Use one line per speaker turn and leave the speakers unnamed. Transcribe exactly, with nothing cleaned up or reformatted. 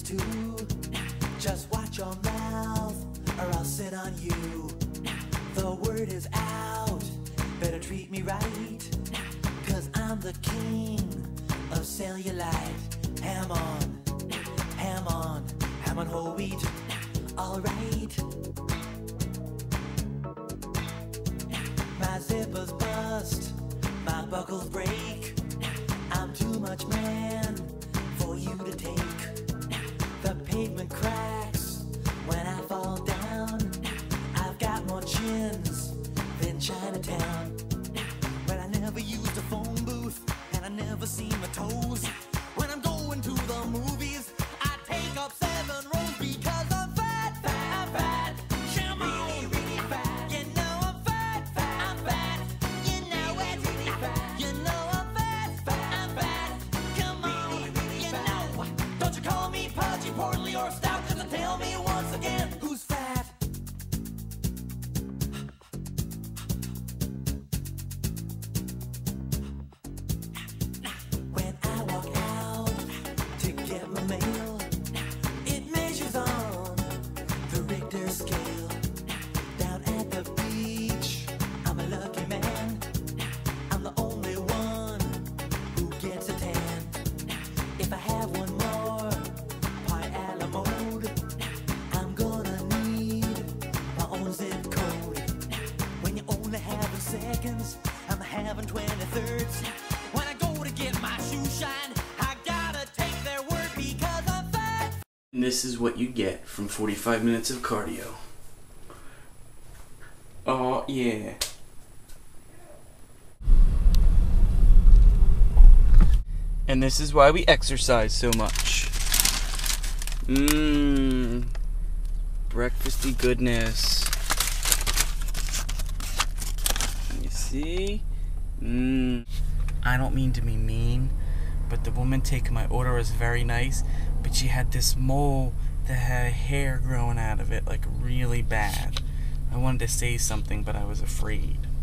too. Just watch your mouth or I'll sit on you. The word is out, better treat me right, cause I'm the king of cellulite. Ham on, ham on, ham on whole wheat, alright. My zippers bust, my buckles break, I'm too much man for you to take. The pavement cracks when I fall down, I've got more chins than Chinatown. But I never used a phone booth, and I never seen my toes. When I'm going to the movies, I take up seven rows because I'm fat, fat, I'm fat. Come on, really, really fat. You know I'm fat, fat, I'm fat. You know it's really fat. You know I'm fat, fat, I'm fat. Come on, really, really you fat. Know. Don't you call me pudgy, portly, or stout, just tell me once again who's fat. When I walk out to get my mail, it measures on the Richter scale. Down at the beach, I'm a lucky man. I'm the only one who gets a tan. If I have one more pie a la mode, I'm gonna need my own zip code. When you only have the seconds, I'm having twenty-thirds. When I go to get my shoe shine, I gotta take their word because I'm fat.
And this is what you get from forty-five minutes of cardio. Oh yeah. And this is why we exercise so much. Mmm. Breakfasty goodness. You see? Mmm. I don't mean to be mean, but the woman taking my order was very nice, but she had this mole that had hair growing out of it, like really bad. I wanted to say something, but I was afraid.